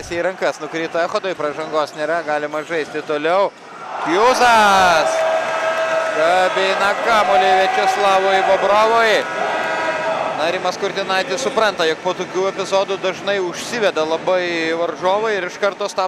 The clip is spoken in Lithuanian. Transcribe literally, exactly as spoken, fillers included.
tiesiai į rankas nukrito Echodui, pražangos nėra, galima žaisti toliau. Kjuzas kabina kamuolį Viačeslavui Bobrovui. Na, Rimas Kurtinaitis supranta, jog po tokių epizodų dažnai užsiveda labai varžovai ir iš karto stabdo.